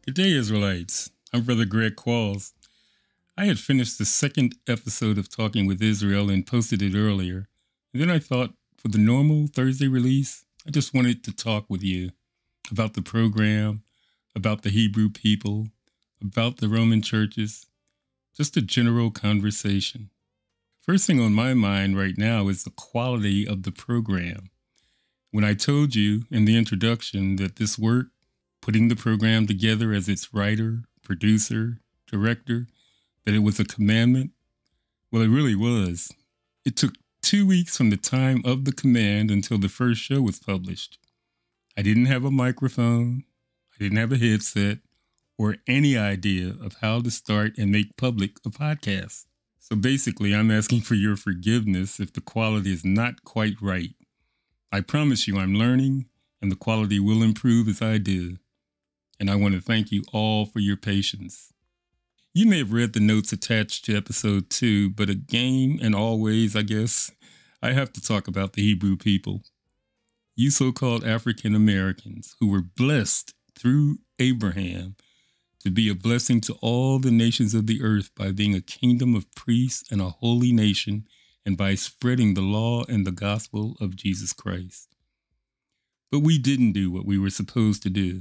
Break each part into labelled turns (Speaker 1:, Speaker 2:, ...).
Speaker 1: Good day, Israelites. I'm Brother Greg Qualls. I had finished the second episode of Talking with Israel and posted it earlier. And then I thought, for the normal Thursday release, I just wanted to talk with you about the program, about the Hebrew people, about the Roman churches, just a general conversation. First thing on my mind right now is the quality of the program. When I told you in the introduction that this work, putting the program together as its writer, producer, director, that it was a commandment, well, it really was. It took 2 weeks from the time of the command until the first show was published. I didn't have a microphone, I didn't have a headset, or any idea of how to start and make public a podcast. So basically, I'm asking for your forgiveness if the quality is not quite right. I promise you I'm learning, and the quality will improve as I do. And I want to thank you all for your patience. You may have read the notes attached to episode 2, but again and always, I guess, I have to talk about the Hebrew people. You so-called African Americans who were blessed through Abraham to be a blessing to all the nations of the earth by being a kingdom of priests and a holy nation, and by spreading the law and the gospel of Jesus Christ. But we didn't do what we were supposed to do.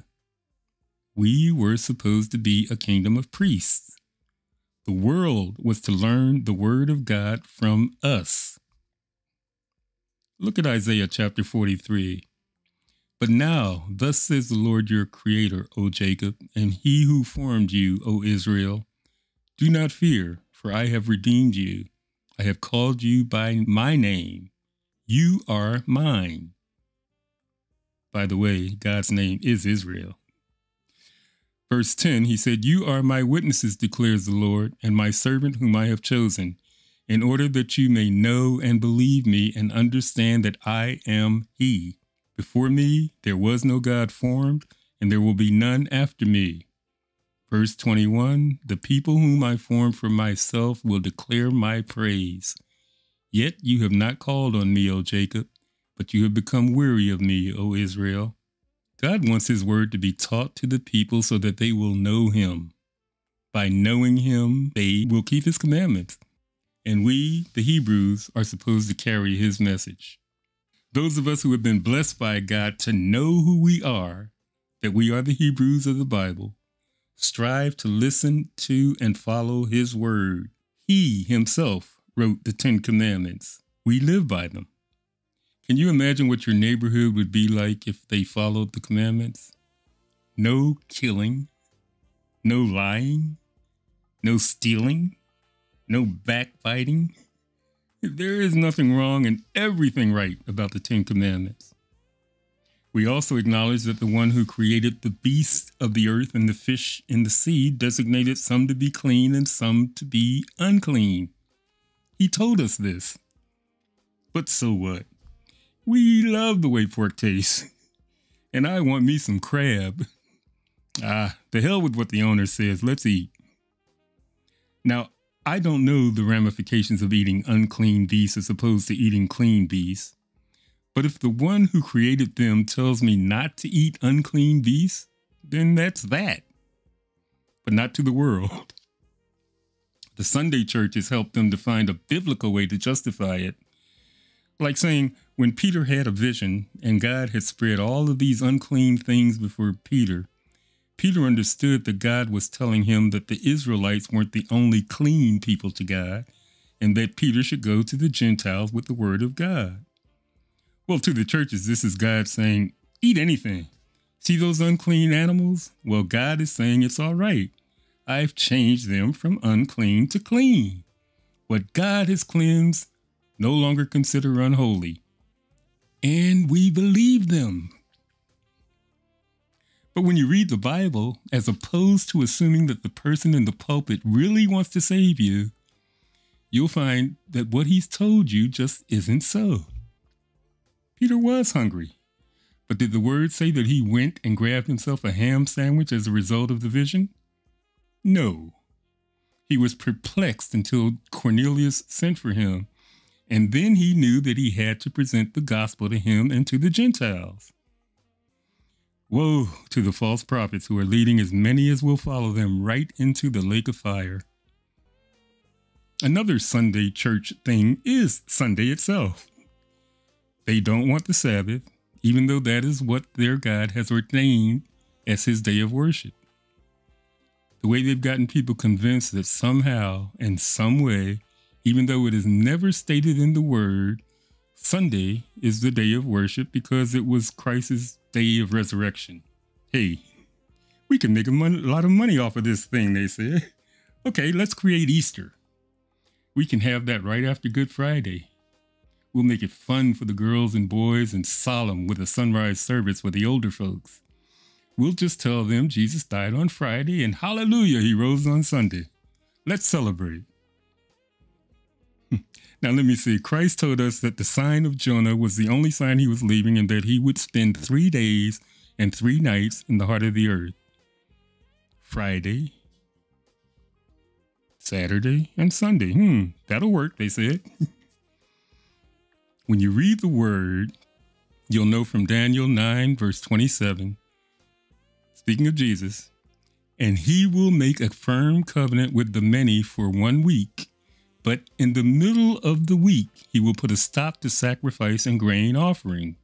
Speaker 1: We were supposed to be a kingdom of priests. The world was to learn the word of God from us. Look at Isaiah chapter 43. But now, thus says the Lord your Creator, O Jacob, and he who formed you, O Israel, do not fear, for I have redeemed you. I have called you by my name. You are mine. By the way, God's name is Israel. Verse 10, he said, You are my witnesses, declares the Lord, and my servant whom I have chosen, in order that you may know and believe me and understand that I am he. Before me there was no God formed, and there will be none after me. Verse 21, the people whom I formed for myself will declare my praise. Yet you have not called on me, O Jacob, but you have become weary of me, O Israel. God wants his word to be taught to the people so that they will know him. By knowing him, they will keep his commandments. And we, the Hebrews, are supposed to carry his message. Those of us who have been blessed by God to know who we are, that we are the Hebrews of the Bible, strive to listen to and follow his word. He himself wrote the 10 Commandments. We live by them. Can you imagine what your neighborhood would be like if they followed the commandments? No killing, no lying, no stealing, no backbiting. There is nothing wrong and everything right about the 10 Commandments. We also acknowledge that the one who created the beasts of the earth and the fish in the sea designated some to be clean and some to be unclean. He told us this. But so what? We love the way pork tastes. And I want me some crab. The hell with what the owner says. Let's eat. Now, I don't know the ramifications of eating unclean beasts as opposed to eating clean beasts. But if the one who created them tells me not to eat unclean beasts, then that's that. But not to the world. The Sunday church has helped them to find a biblical way to justify it. Like saying, when Peter had a vision and God had spread all of these unclean things before Peter, Peter understood that God was telling him that the Israelites weren't the only clean people to God, and that Peter should go to the Gentiles with the word of God. Well, to the churches, this is God saying, eat anything. See those unclean animals? Well, God is saying it's all right. I've changed them from unclean to clean. What God has cleansed, no longer consider unholy. And we believe them. But when you read the Bible, as opposed to assuming that the person in the pulpit really wants to save you, you'll find that what he's told you just isn't so. Peter was hungry, but did the word say that he went and grabbed himself a ham sandwich as a result of the vision? No. He was perplexed until Cornelius sent for him, and then he knew that he had to present the gospel to him and to the Gentiles. Woe to the false prophets who are leading as many as will follow them right into the lake of fire. Another Sunday church thing is Sunday itself. They don't want the Sabbath, even though that is what their God has ordained as his day of worship. The way they've gotten people convinced that somehow, in some way, even though it is never stated in the word, Sunday is the day of worship because it was Christ's day of resurrection. Hey, we can make a lot of money off of this thing, they said. Okay, let's create Easter. We can have that right after Good Friday. We'll make it fun for the girls and boys and solemn with a sunrise service for the older folks. We'll just tell them Jesus died on Friday and hallelujah, he rose on Sunday. Let's celebrate. Now let me see. Christ told us that the sign of Jonah was the only sign he was leaving and that he would spend 3 days and 3 nights in the heart of the earth. Friday, Saturday, and Sunday. That'll work, they said. When you read the word, you'll know from Daniel 9, verse 27, speaking of Jesus, and he will make a firm covenant with the many for 1 week. But in the middle of the week, he will put a stop to sacrifice and grain offering.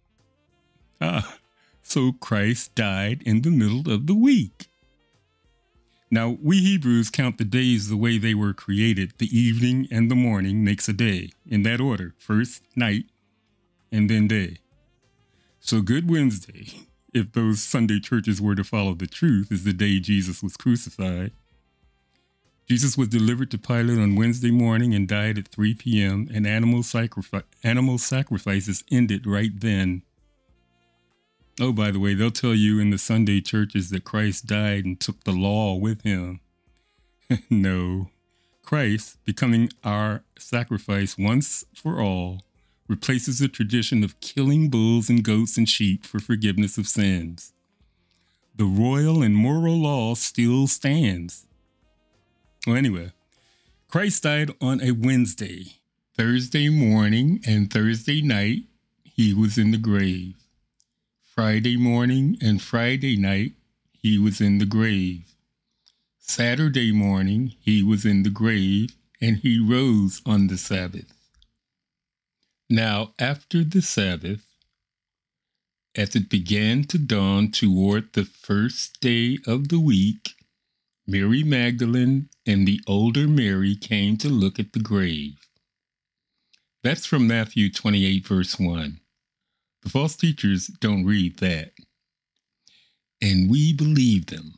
Speaker 1: So Christ died in the middle of the week. Now, we Hebrews count the days the way they were created. The evening and the morning makes a day, in that order. First night, and then day. So Good Wednesday, if those Sunday churches were to follow the truth, is the day Jesus was crucified. Jesus was delivered to Pilate on Wednesday morning and died at 3 p.m., and animal sacrifices ended right then. Oh, by the way, they'll tell you in the Sunday churches that Christ died and took the law with him. No. Christ, becoming our sacrifice once for all, replaces the tradition of killing bulls and goats and sheep for forgiveness of sins. The royal and moral law still stands. Well, anyway, Christ died on a Wednesday. Thursday morning and Thursday night, he was in the grave. Friday morning and Friday night, he was in the grave. Saturday morning, he was in the grave, and he rose on the Sabbath. Now, after the Sabbath, as it began to dawn toward the first day of the week, Mary Magdalene and the older Mary came to look at the grave. That's from Matthew 28, verse 1. The false teachers don't read that. And we believe them.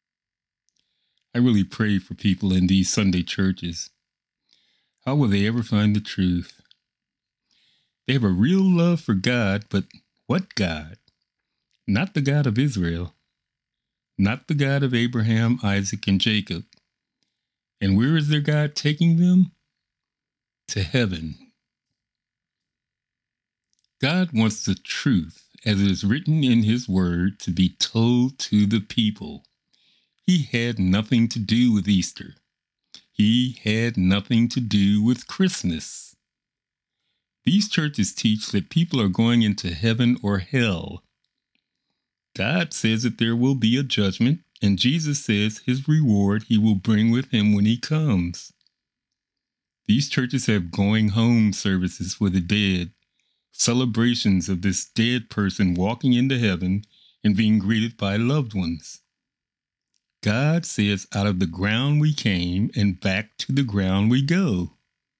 Speaker 1: I really pray for people in these Sunday churches. How will they ever find the truth? They have a real love for God, but what God? Not the God of Israel. Not the God of Abraham, Isaac, and Jacob. And where is their God taking them? To heaven. God wants the truth, as it is written in his word, to be told to the people. He had nothing to do with Easter. He had nothing to do with Christmas. These churches teach that people are going into heaven or hell. God says that there will be a judgment, and Jesus says his reward he will bring with him when he comes. These churches have going home services for the dead, celebrations of this dead person walking into heaven and being greeted by loved ones. God says, out of the ground we came and back to the ground we go.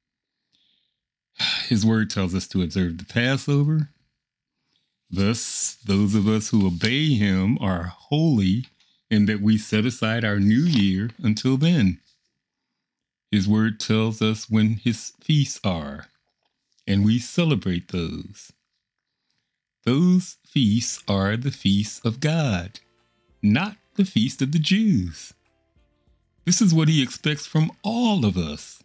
Speaker 1: His word tells us to observe the Passover. Thus, those of us who obey him are holy, and that we set aside our new year until then. His word tells us when his feasts are, and we celebrate those. Those feasts are the feasts of God, not the feast of the Jews. This is what he expects from all of us.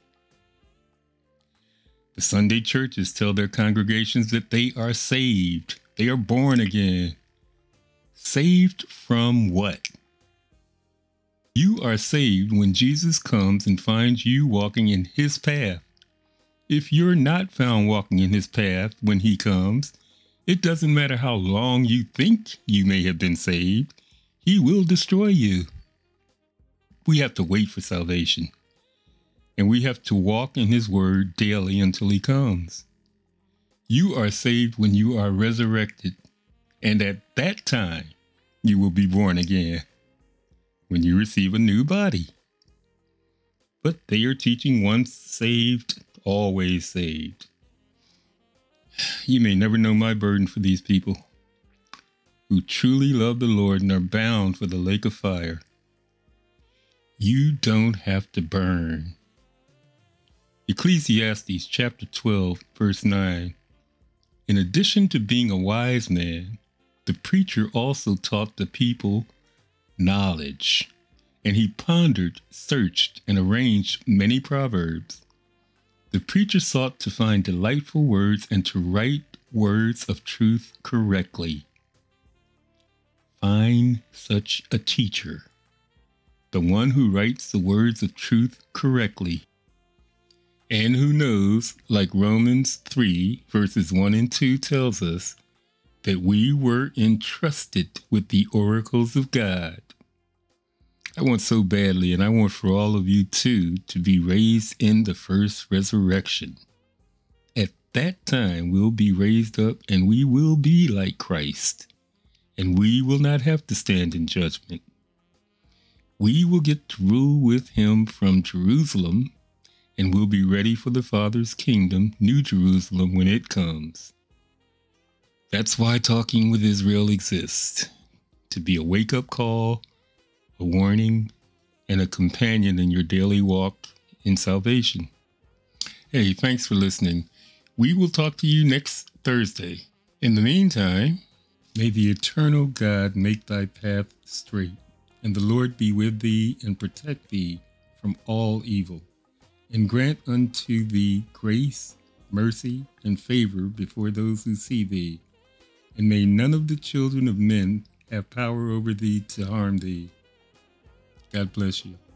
Speaker 1: The Sunday churches tell their congregations that they are saved. They are born again. Saved from what? You are saved when Jesus comes and finds you walking in his path. If you're not found walking in his path when he comes, It doesn't matter how long you think you may have been saved, he will destroy you. We have to wait for salvation, and we have to walk in his word daily until he comes. You are saved when you are resurrected, and at that time, you will be born again when you receive a new body. But they are teaching once saved, always saved. You may never know my burden for these people who truly love the Lord and are bound for the lake of fire. You don't have to burn. Ecclesiastes chapter 12, verse 9. In addition to being a wise man, the preacher also taught the people knowledge, and he pondered, searched, and arranged many proverbs. The preacher sought to find delightful words and to write words of truth correctly. Find such a teacher, the one who writes the words of truth correctly, and who knows, like Romans 3, verses 1 and 2 tells us, that we were entrusted with the oracles of God. I want so badly, and I want for all of you too, to be raised in the first resurrection. At that time, we'll be raised up and we will be like Christ, and we will not have to stand in judgment. We will get to rule with him from Jerusalem, and we'll be ready for the Father's kingdom, New Jerusalem, when it comes. That's why Talking with Israel exists, to be a wake-up call, a warning, and a companion in your daily walk in salvation. Hey, thanks for listening. We will talk to you next Thursday. In the meantime, may the eternal God make thy path straight, and the Lord be with thee and protect thee from all evil, and grant unto thee grace, mercy, and favor before those who see thee. And may none of the children of men have power over thee to harm thee. God bless you.